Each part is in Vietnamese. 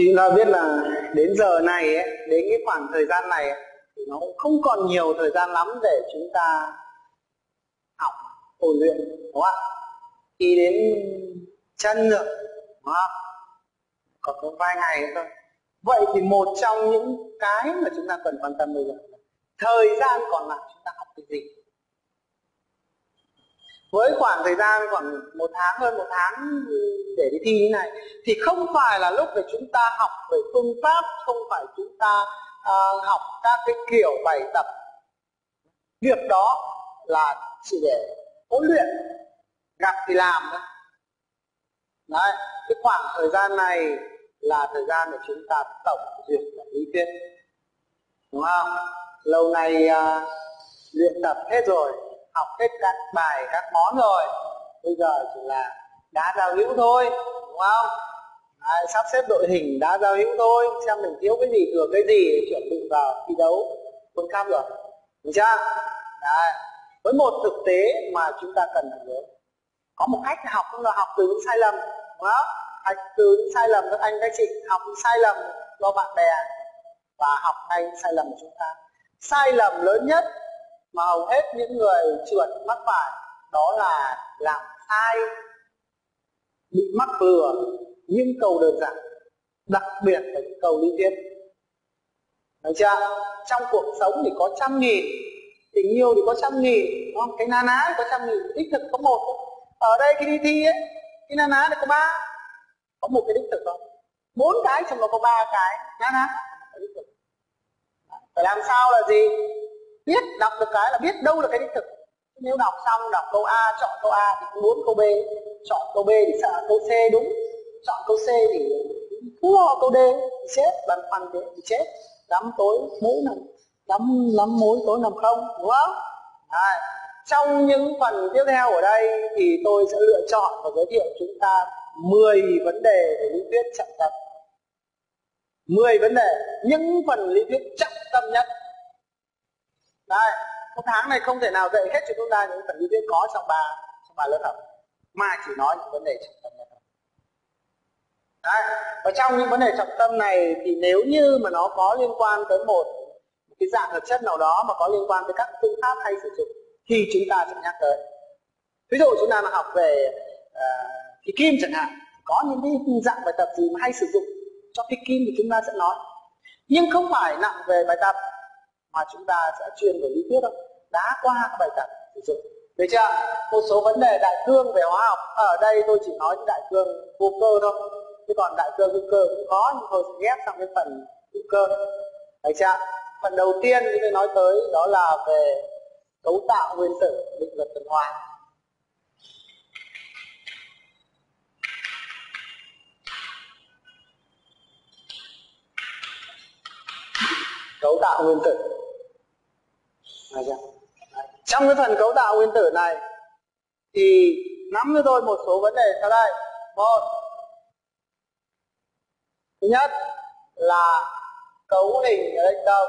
Thì chúng ta biết là đến giờ này ấy, đến cái khoảng thời gian này ấy, thì nó cũng không còn nhiều thời gian lắm để chúng ta học, ôn luyện, đúng không ạ? Khi đến chân rồi, đúng không? Còn có vài ngày nữa thôi. Vậy thì một trong những cái mà chúng ta cần quan tâm bây giờ là thời gian còn lại chúng ta học cái gì? Với khoảng thời gian khoảng một tháng, hơn một tháng để đi thi như này, thì không phải là lúc để chúng ta học về phương pháp, không phải chúng ta học các cái kiểu bài tập. Việc đó là chỉ để huấn luyện, gặp thì làm thôi. Đấy, cái khoảng thời gian này là thời gian để chúng ta tổng duyệt và lý thuyết, đúng không? Lâu nay luyện tập hết rồi, học hết các bài, các món rồi, bây giờ chỉ là đá giao hữu thôi, đúng không? Đấy, sắp xếp đội hình đá giao hữu thôi, xem mình thiếu cái gì, thừa cái gì để chuẩn bị vào thi đấu World Cup rồi, được chưa? Đấy, với một thực tế mà chúng ta cần phải nhớ, có một cách học, không là học từ những sai lầm, đúng không? Học từ những sai lầm các anh các chị, học những sai lầm do bạn bè và học ngay những sai lầm của chúng ta. Sai lầm lớn nhất mà hầu hết những người trượt mắc phải đó là làm sai, bị mắc lừa những câu đơn giản, đặc biệt là những câu lý thuyết. Được chưa? Trong cuộc sống thì có trăm nghìn, tình yêu thì có trăm nghìn, đúng không? Cái na ná thì có trăm nghìn, đích thực có một thôi. Ở đây khi đi thi ấy, cái na ná thì có ba, có một cái đích thực không? 4 cái trong đó có 3 cái na ná. Phải làm sao là gì? Biết, đọc được cái là biết đâu là cái đích thực. Nếu đọc xong, đọc câu A, chọn câu A thì cũng 4 câu B, chọn câu B thì sợ câu C đúng, chọn câu C thì cứ lo câu D thì chết, băn khoăn thế thì chết, lắm tối mỗi nằm, lắm mối tối nằm không, đúng không? Đấy. Trong những phần tiếp theo ở đây thì tôi sẽ lựa chọn và giới thiệu chúng ta 10 vấn đề về lý thuyết trọng tâm. 10 vấn đề, những phần lý thuyết trọng tâm nhất. Đây, một tháng này không thể nào dạy hết cho chúng ta những phần lý thuyết có trong ba lớp học, mà chỉ nói những vấn đề trọng tâm nhất. Đấy, và trong những vấn đề trọng tâm này thì nếu như mà nó có liên quan tới một cái dạng hợp chất nào đó mà có liên quan tới các phương pháp hay sử dụng thì chúng ta sẽ nhắc tới. Ví dụ chúng ta mà học về khí kim chẳng hạn, có những cái dạng bài tập gì mà hay sử dụng cho khí kim thì chúng ta sẽ nói. Nhưng không phải nặng về bài tập mà chúng ta sẽ chuyên về lý thuyết đâu, đã qua các bài tập sử dụng. Được chưa? Một số vấn đề đại cương về hóa học, ở đây tôi chỉ nói đại cương vô cơ thôi, chứ còn đại cương hữu cơ cũng có, nhưng tôi sẽ ghép sang cái phần hữu cơ. Được chưa? Phần đầu tiên như tôi nói tới đó là về cấu tạo nguyên tử, định luật tuần hoàn. Cấu tạo nguyên tử. Trong cái phần cấu tạo nguyên tử này thì nắm cho tôi một số vấn đề sau đây. Một, thứ nhất là cấu hình electron.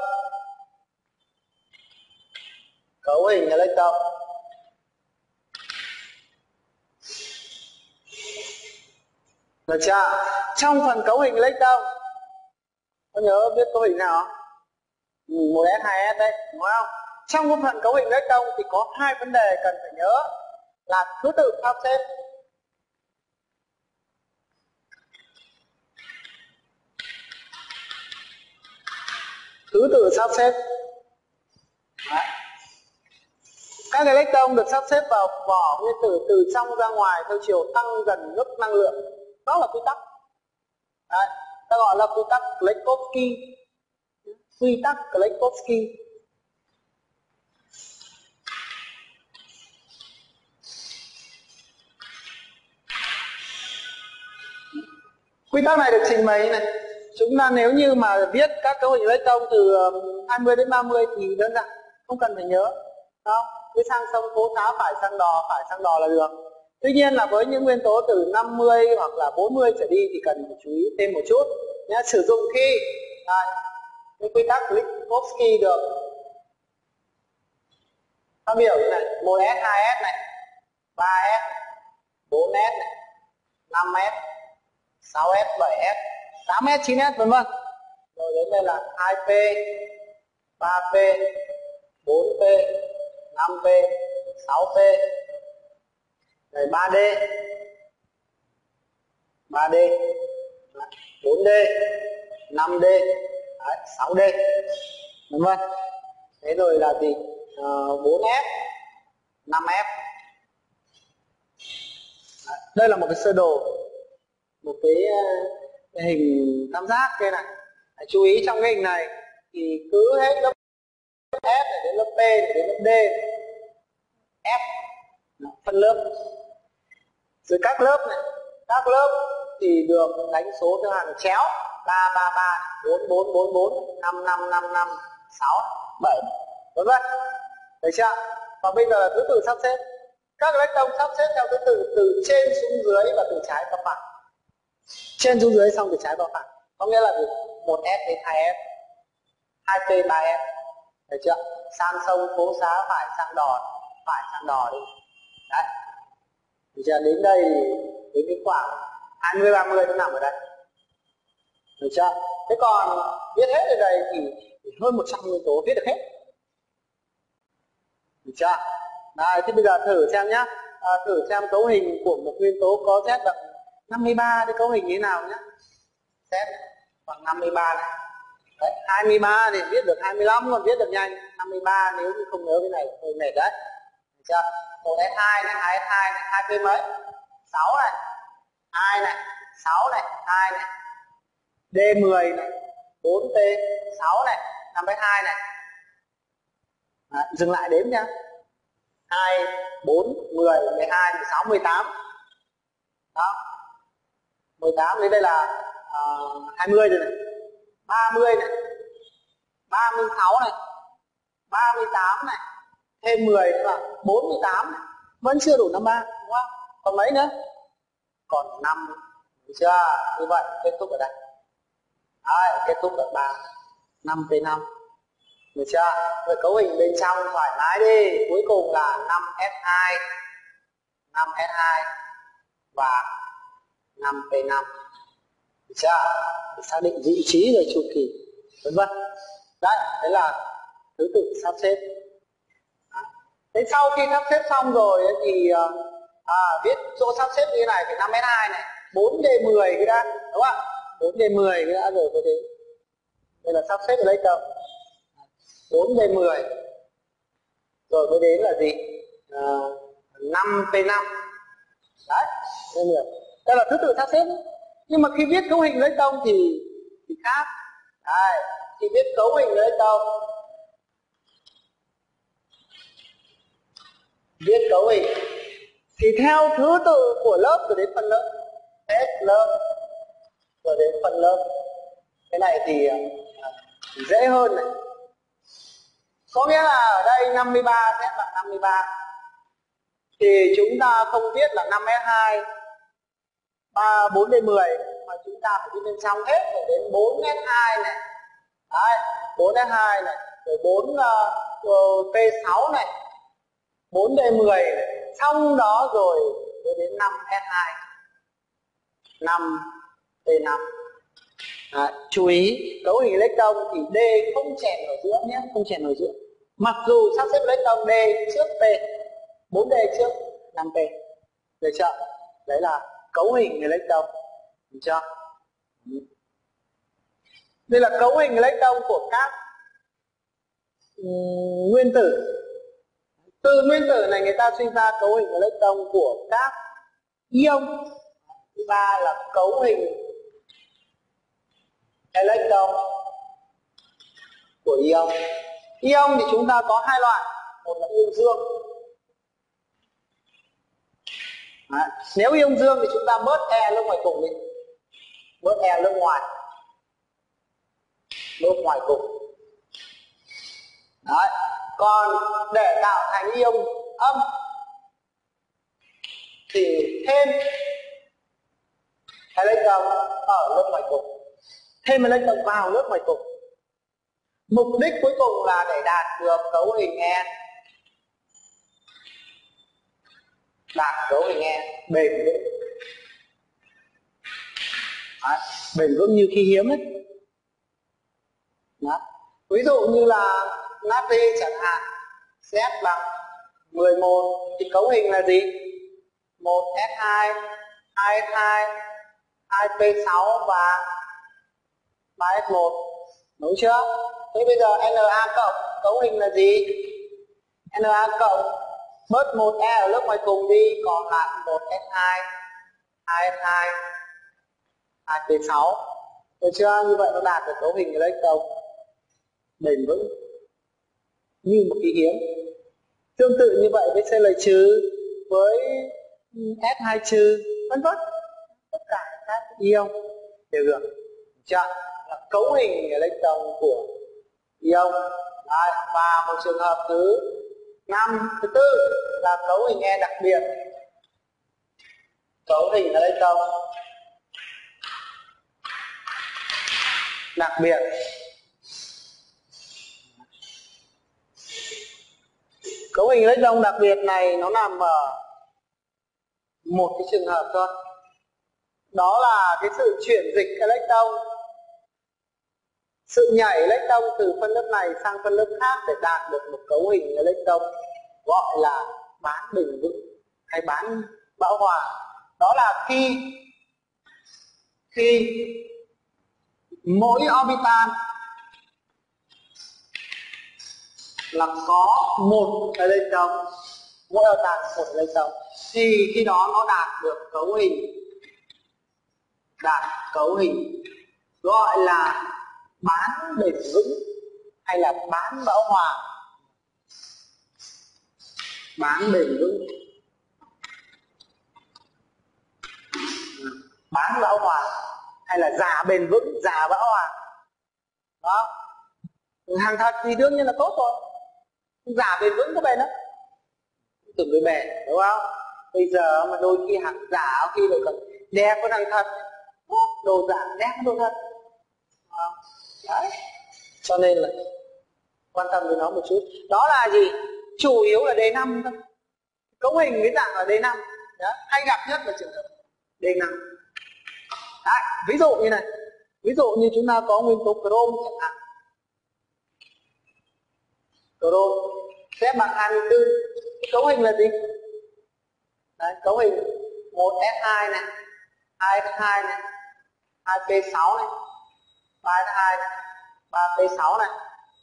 Cấu hình electron. Được chưa? Trong phần cấu hình electron, có nhớ biết cấu hình nào không? 1s 2s đấy, đúng không? Trong cái phần cấu hình electron thì có 2 vấn đề cần phải nhớ là thứ tự sắp xếp. Thứ tự sắp xếp. Đấy. Các electron được sắp xếp vào vỏ nguyên tử từ trong ra ngoài theo chiều tăng dần mức năng lượng. Đó là quy tắc. Đấy. Ta gọi là quy tắc Kleykovsky. Quy tắc Kleykovsky. Quy tắc này được trình bày này. Chúng ta nếu như mà viết các cấu hình electron từ 20 đến 30 thì đơn giản, không cần phải nhớ. Đó, cứ sang sông phố xá phải sang đò là được. Tuy nhiên là với những nguyên tố từ 50 hoặc là 40 trở đi thì cần phải chú ý thêm một chút. Nhá, sử dụng khi cái quy tắc Kleykovsky được phát biểu như này: 1s, 2s này, 3s, 4s này, 5s, 6s, 7s, 8s 9s vân vân. Rồi đến đây là 2p 3p 4p 5p 6p. Rồi 3d 3d 4d 5d đấy, 6d vân vân. Thế rồi là gì, 4f 5f. Đấy, đây là một cái sơ đồ, một cái hình tam giác đây này. Đấy, chú ý trong cái hình này thì cứ hết lớp F này đến lớp P này đến lớp D, F phân lớp. Rồi các lớp này, các lớp thì được đánh số theo hàng chéo 3 3 3 4 4 4 4 5 5 5 5 6 7 vân vân. Được chưa? Và bây giờ là thứ tự sắp xếp. Các rectông sắp xếp theo thứ tự từ trên xuống dưới và từ trái vào phải. Trên xuống dưới xong từ trái vào phải. Có nghĩa là gì? 1F đến 2F, 2P 3F. Được chưa? Sang sông phố xá phải sang đò, phải sang đò đi. Đấy. Được chưa? Đến đây đến cái khoảng 20 30 nó nằm ở đây. Được chưa? Thế còn viết hết ở đây thì hơn 100 nguyên tố viết được hết. Được chưa? Đây, thì bây giờ thử xem nhá. Thử xem cấu hình của một nguyên tố có Z bằng 53 thì cấu hình như thế nào nhá. Z bằng 53 này. Đấy, 23 thì viết được 25 còn viết được nhanh. 53 nếu như không nhớ cái này hơi mệt đấy. Được chưa? 1S2 này, 2S2 này, 2P mấy? 6 này, 2 này, 6 này, 2 này. D10 này, 4P, 6 này, 5S2 này. Đấy, dừng lại đếm nha. 2, 4, 10, 12, 16, 18. Đó. 18 đến đây là 20 rồi này. 30 này. 36 này. 38 này. Thêm 10 nữa là 48 này. Vẫn chưa đủ 53, đúng không? Còn mấy nữa? Còn 5. Được chưa? Như vậy kết thúc ở đây. Đấy, kết thúc ở 3. 5P5. Được chưa? Rồi cấu hình bên trong thoải mái đi. Cuối cùng là 5S2 5S2 và 5P5. Được chưa? Để xác định vị trí rồi chu kỳ vân vân. Đấy, đấy là thứ tự sắp xếp. Thế sau khi sắp xếp xong rồi thì viết chỗ sắp xếp như thế này phải 5S2 này, 4D10 cái đã, đúng không ạ? 4D10 cái đã rồi có thế. Đây là sắp xếp ở đây đâu? 4D10. Rồi mới đến là gì? 5P5. Đấy, đây là thứ tự sắp xếp. Nhưng mà khi viết cấu hình lấy tông thì khác. Đây, khi viết cấu hình lấy tông, viết cấu hình thì theo thứ tự của lớp rồi đến phân lớp. Hết lớp rồi đến phân lớp. Cái này thì dễ hơn này. Có nghĩa là ở đây 53 sẽ bằng 53. Thì chúng ta không viết là 5S2 4D10 mà chúng ta phải viết bên trong hết rồi đến 4S2 này. Đấy, 4S2 này, rồi 4P6 này, 4D10 này. Xong đó rồi đến 5S2 5P5. Chú ý cấu hình electron thì D không chèn ở giữa nhé, không chèn ở giữa. Mặc dù sắp xếp electron D trước P, 4D trước 5P. Được chưa? Đấy là cấu hình electron. Được chưa? Đây là cấu hình electron của các nguyên tử. Từ nguyên tử này người ta suy ra cấu hình electron của các ion. Thứ ba là cấu hình electron của ion. Ion thì chúng ta có hai loại, một là ion dương. Đấy. Nếu ion dương thì chúng ta bớt E lớp ngoài cùng đi, bớt E lớp ngoài, lớp ngoài cùng. Đấy. Còn để tạo thành ion âm thì thêm electron ở lớp ngoài cùng, thêm electron vào lớp ngoài cùng. Mục đích cuối cùng là để đạt được cấu hình E, đạt cấu hình E bền vững. Đấy, bền vững như khí hiếm ấy. Đó. Ví dụ như là natri chẳng hạn, Z bằng 11 thì cấu hình là gì? 1S2, 2S2, 2P6 và 3S1. Đúng chưa? Thế bây giờ Na cộng cấu hình là gì? Na cộng bớt 1E ở lớp ngoài cùng đi, còn lại 1S2, 2S2, 2P6. Được chưa? Như vậy nó đạt được cấu hình electron bền vững như một khí hiếm. Tương tự như vậy với Cl-, với S2-, vân vân, tất cả các ion đều được. Chưa? Là cấu hình electron của ion. Đấy, và một trường hợp thứ 5, thứ tư là cấu hình E đặc biệt. Cấu hình electron đặc biệt. Cấu hình electron đặc biệt này nó nằm ở một cái trường hợp thôi. Đó là cái sự chuyển dịch electron, sự nhảy electron từ phân lớp này sang phân lớp khác để đạt được một cấu hình electron gọi là bán bền vững hay bán bão hòa. Đó là khi mỗi orbital là có một electron, mỗi orbital một electron, thì khi đó nó đạt được cấu hình gọi là bán bền vững hay là bán bão hòa. Bán bền vững, bán bão hòa hay là giả bền vững, giả bão hòa. Đó. Hàng thật thì đương nhiên là tốt rồi, giả bền vững có bền đó, tưởng người bền, đúng không? Bây giờ mà đôi khi hàng giả khi lại còn đe con hàng thật, đồ giả đe con đồ thật. Đấy. Cho nên là quan tâm với nó một chút. Đó là gì? Chủ yếu là D5 thôi. Cấu hình cái dạng là D5. Đó. Hay gặp nhất là trường hợp D5. Đấy. Ví dụ như này, ví dụ như chúng ta có nguyên tố chrome chẳng hạn. Chrome Z bằng 24. Cấu hình là gì? Đấy, cấu hình 1S2 này, 2S2 này, 2P6 này, 3S2 này, 3P6 này,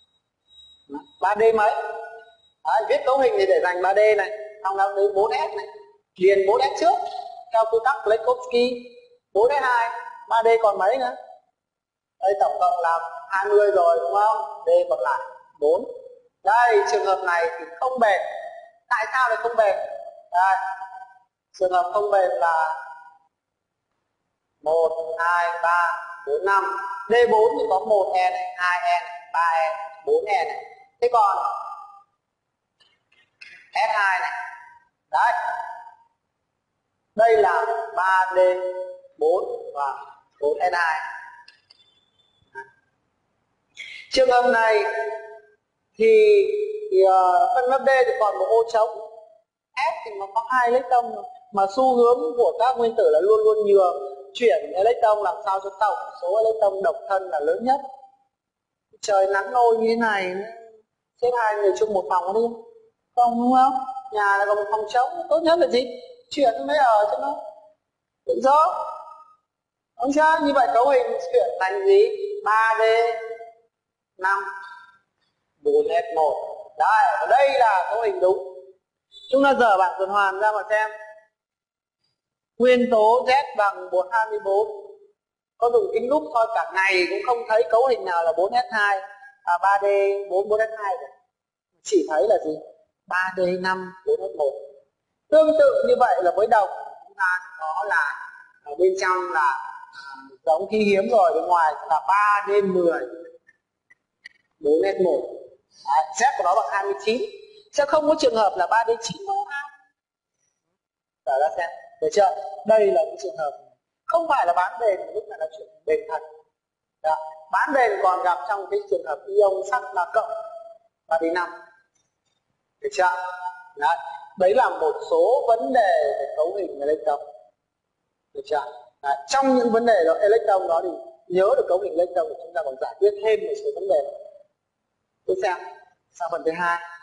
3D mấy. Đấy, viết cấu hình thì để dành 3D này, xong đó đến 4S này, điền 4S trước theo quy tắc Klekowski, 4S2, 3D còn mấy nữa. Đây tổng cộng là 20 rồi đúng không? D còn lại 4. Đây, trường hợp này thì không bền. Tại sao lại không bền? Đây, trường hợp không bền là 1, 2, 3, 4, 5. D4 thì có 1E này, 2E này, 3E này, 4E này. Thế còn S2 này. Đấy. Đây là 3D4 và 4S2. Trường hợp này thì phân lớp D thì còn một ô trống. S thì nó có 2 electron, mà xu hướng của các nguyên tử là luôn luôn nhường chuyển electron làm sao cho tổng số electron độc thân là lớn nhất. Trời nắng nôi như thế này, xếp 2 người chung một phòng đi, không đúng không? Nhà là có một phòng trống, tốt nhất là gì? Chuyển nó mới ở cho nó tự do. Đúng chưa? Như vậy cấu hình chuyển thành gì? 3D 5 4S1. Đấy, ở đây là cấu hình đúng. Chúng ta dở bảng tuần hoàn ra mà xem. Nguyên tố Z bằng 124. Có dùng kính lúp soi cả ngày cũng không thấy cấu hình nào là 4S2 à 3D 4S2 rồi. Chỉ thấy là gì? 3D 5 4S1. Tương tự như vậy là với đồng, chúng ta có là ở bên trong là giống khí hiếm rồi, bên ngoài là 3D 10 4S1. Z của nó bằng 29. Sẽ không có trường hợp là 3D 9 4S2. Trở ra xem, được chưa? Đây là cái trường hợp không phải là bán bền, lúc này là chuyện bền thật. Đó. Bán bền còn gặp trong cái trường hợp ion sắt là cộng 3D5. Được chưa? Đấy. Đấy là một số vấn đề về cấu hình electron. Được chưa? Trong những vấn đề đó electron đó thì nhớ được cấu hình electron thì chúng ta còn giải quyết thêm một số vấn đề. Tiếp xem sang phần thứ hai.